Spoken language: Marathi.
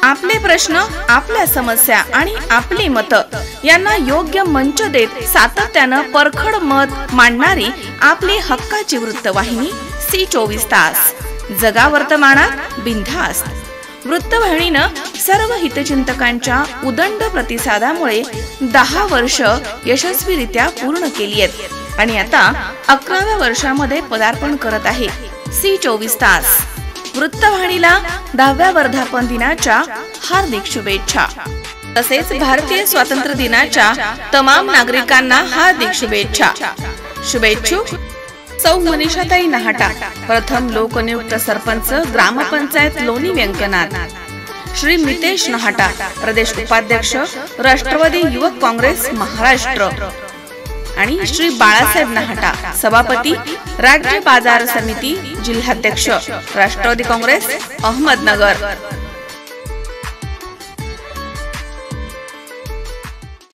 आपले प्रश्न, आपल्या समस्या आणि आपली मतं यांना योग्य मंच देत सातत्यानं परखड मत मांडणारी आपली हक्काची वृत्तवाहिनी सी24 तास. जगा वर्तमानात बिनधास्त. वृत्तवाहिनीनं सर्व हितचिंतकांच्या उदंड प्रतिसादामुळे 10 वर्ष यशस्वीरित्या पूर्ण केली आहेत आणि आता 11व्या वर्षामध्ये पदार्पण करत आहे. सी24 तास वृत्तवाहिनीला 10व्या वर्धापन दिनाच्या हार्दिक शुभेच्छा. तसेच भारतीय स्वातंत्र्य दिनाच्या तमाम नागरिकांना हार्दिक शुभेच्छा. शुभेच्छुक सौ मनीषाताई नहाटा, प्रथम लोकनियुक्त सरपंच ग्रामपंचायत लोणी व्यंकनाथ. श्री मितेश नहाटा, प्रदेश उपाध्यक्ष राष्ट्रवादी युवक काँग्रेस महाराष्ट्र. आणि श्री बाळासाहेब नहाटा, सभापती राज्य बाजार समिती, जिल्हाध्यक्ष राष्ट्रवादी काँग्रेस अहमदनगर.